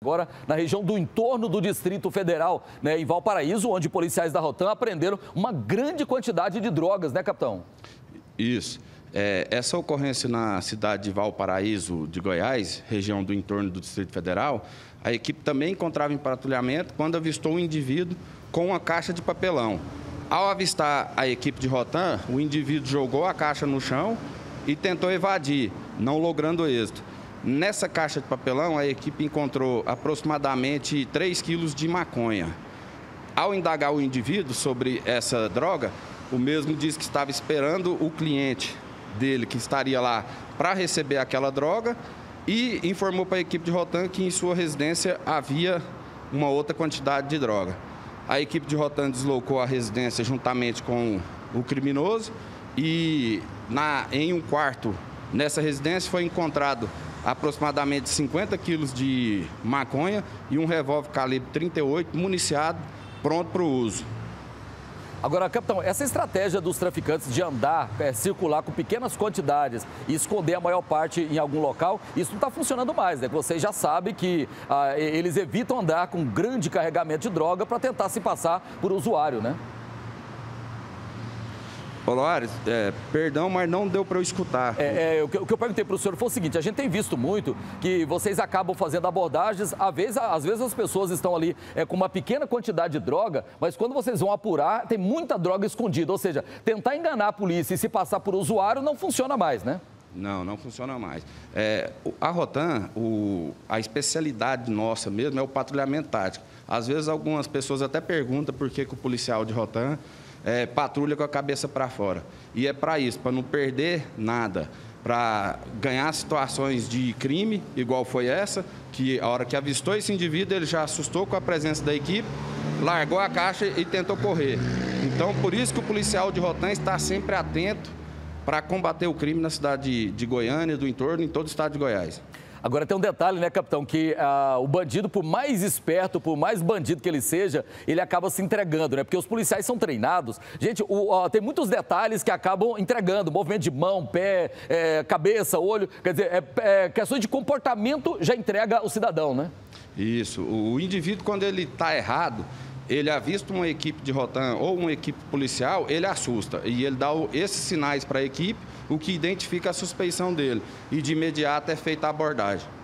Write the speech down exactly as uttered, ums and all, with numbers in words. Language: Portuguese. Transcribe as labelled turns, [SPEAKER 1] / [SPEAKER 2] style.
[SPEAKER 1] Agora, na região do entorno do Distrito Federal, né, em Valparaíso, onde policiais da Rotam apreenderam uma grande quantidade de drogas, né, capitão?
[SPEAKER 2] Isso. É, essa ocorrência na cidade de Valparaíso, de Goiás, região do entorno do Distrito Federal, a equipe também encontrava em patrulhamento quando avistou um indivíduo com uma caixa de papelão. Ao avistar a equipe de Rotam, o indivíduo jogou a caixa no chão e tentou evadir, não logrando êxito. Nessa caixa de papelão, a equipe encontrou aproximadamente três quilos de maconha. Ao indagar o indivíduo sobre essa droga, o mesmo disse que estava esperando o cliente dele, que estaria lá para receber aquela droga, e informou para a equipe de Rotam que em sua residência havia uma outra quantidade de droga. A equipe de Rotam deslocou a residência juntamente com o criminoso e na, em um quarto nessa residência foi encontrado aproximadamente cinquenta quilos de maconha e um revólver calibre trinta e oito municiado, pronto para o uso.
[SPEAKER 1] Agora, capitão, essa estratégia dos traficantes de andar, é, circular com pequenas quantidades e esconder a maior parte em algum local, isso não está funcionando mais, né? Vocês já sabem que ah, eles evitam andar com grande carregamento de droga para tentar se passar por usuário, né?
[SPEAKER 2] Olá, é, perdão, mas não deu para eu escutar.
[SPEAKER 1] É, é, o, que, o que eu perguntei para o senhor foi o seguinte: a gente tem visto muito que vocês acabam fazendo abordagens, às vezes, às vezes as pessoas estão ali é, com uma pequena quantidade de droga, mas quando vocês vão apurar, tem muita droga escondida. Ou seja, tentar enganar a polícia e se passar por usuário não funciona mais, né?
[SPEAKER 2] Não, não funciona mais. É, a Rotam, o, a especialidade nossa mesmo é o patrulhamento tático. Às vezes algumas pessoas até perguntam por que, que o policial de Rotam É, patrulha com a cabeça para fora. E é para isso, para não perder nada, para ganhar situações de crime, igual foi essa, que a hora que avistou esse indivíduo, ele já assustou com a presença da equipe, largou a caixa e tentou correr. Então, por isso que o policial de Rotam está sempre atento para combater o crime na cidade de, de Goiânia, do entorno, em todo o estado de Goiás.
[SPEAKER 1] Agora tem um detalhe, né, capitão, que ah, o bandido, por mais esperto, por mais bandido que ele seja, ele acaba se entregando, né? Porque os policiais são treinados. Gente, o, ó, tem muitos detalhes que acabam entregando, movimento de mão, pé, é, cabeça, olho, quer dizer, é, é, questões de comportamento já entrega o cidadão, né?
[SPEAKER 2] Isso, o indivíduo, quando ele está errado, ele avista uma equipe de Rotam ou uma equipe policial, ele assusta e ele dá esses sinais para a equipe, o que identifica a suspeição dele, e de imediato é feita a abordagem.